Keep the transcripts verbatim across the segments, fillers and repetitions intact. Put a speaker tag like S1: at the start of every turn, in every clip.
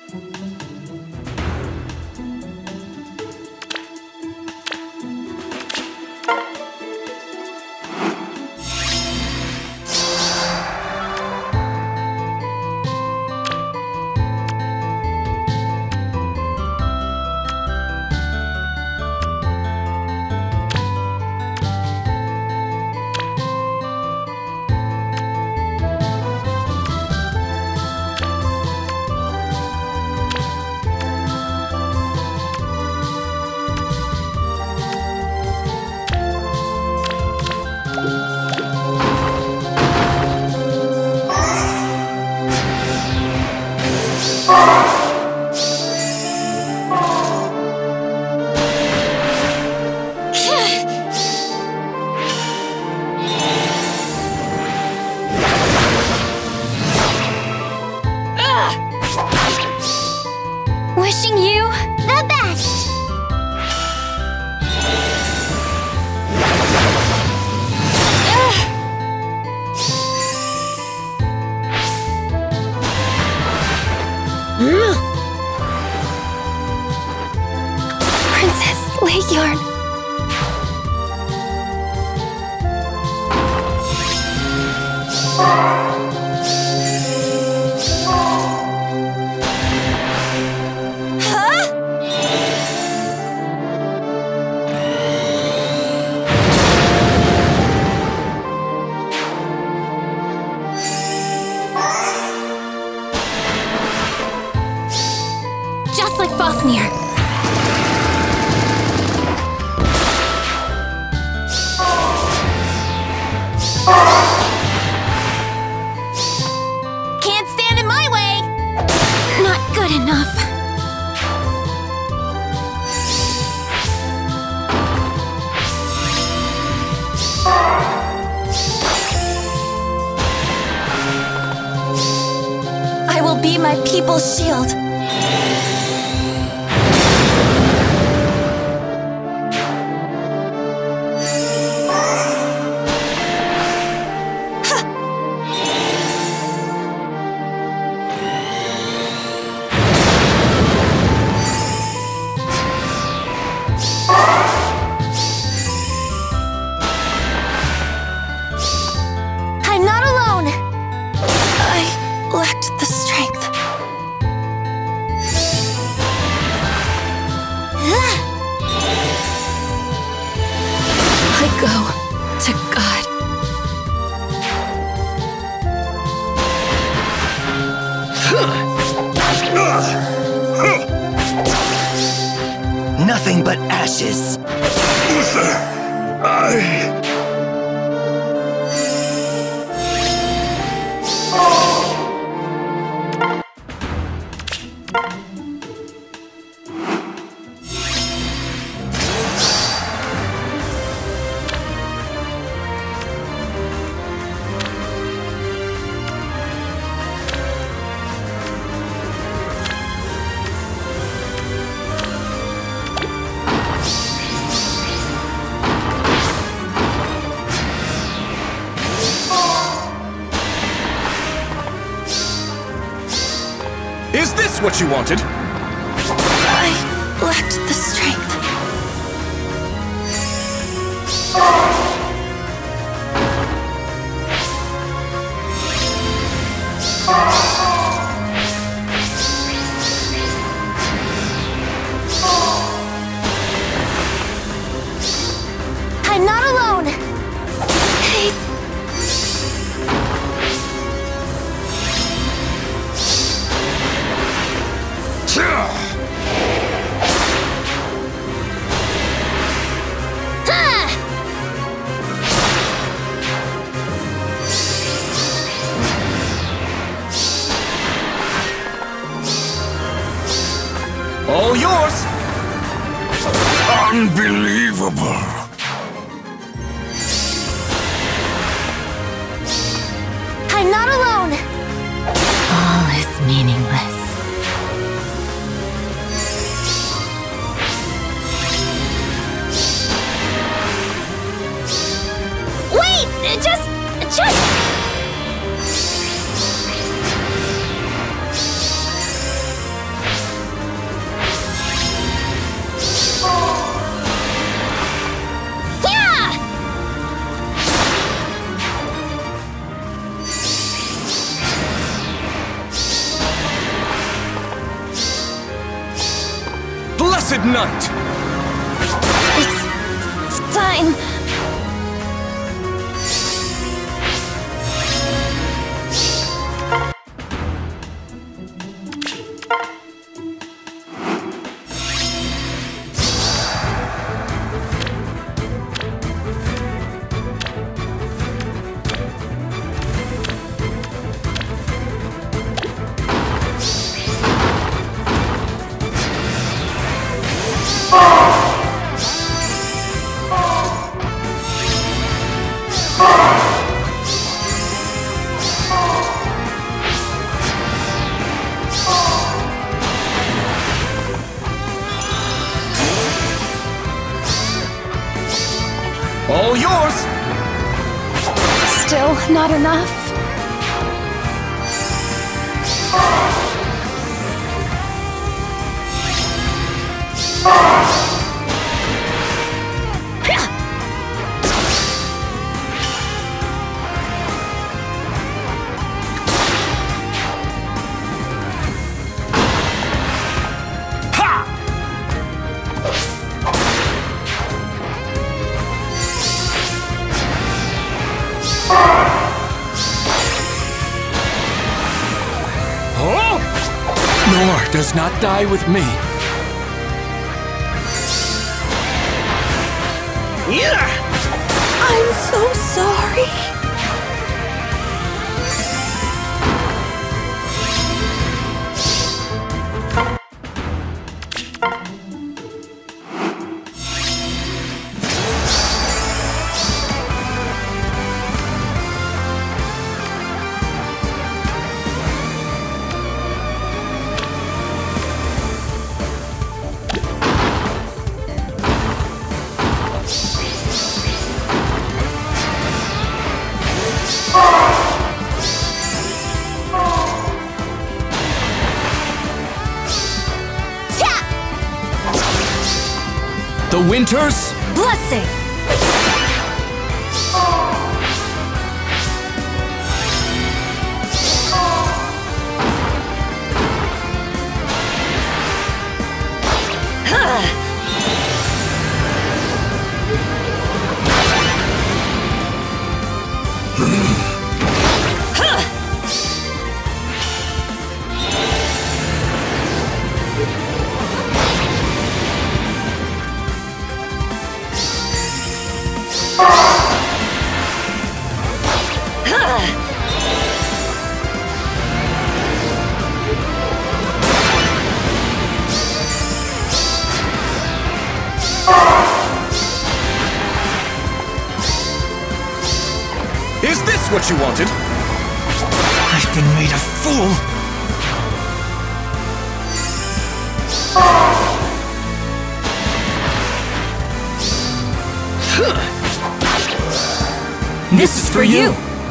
S1: Wishing you the best! Princess Leegyarn. Just like Fafnir. Can't stand in my way! Not good enough. I will be my people's shield. I'm not alone! I lacked the strength. I go to God.
S2: Nothing but ashes.
S3: Uther, I...
S4: Is this what you wanted?
S1: I lacked the strength. I'm not alone! Hey.
S4: All yours!
S3: Unbelievable!
S1: I'm not alone!
S5: All is meaningless.
S1: Wait! Just... just...
S4: blessed night!
S1: It's time.
S4: All yours!
S1: Still not enough.
S4: Nor does not die with me.
S1: I'm so sorry.
S4: The Winter's
S1: Blessing.
S4: Is this what you wanted? I've been made a fool!
S5: This is for you!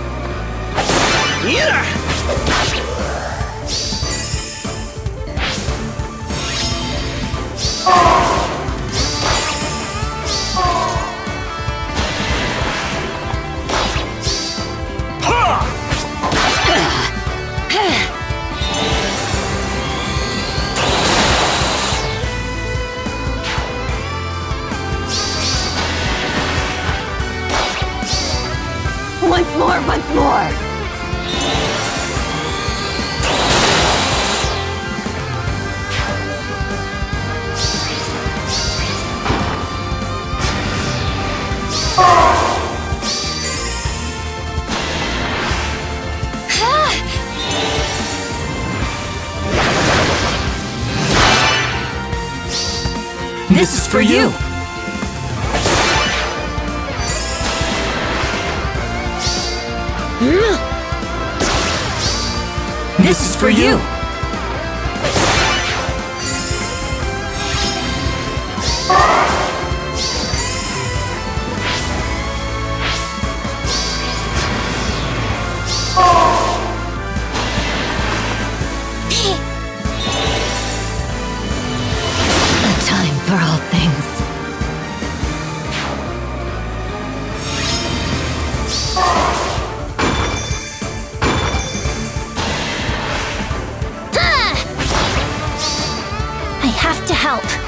S1: Once more, once more.
S5: This is for you! This is for you! A time for all things.
S1: I have to help.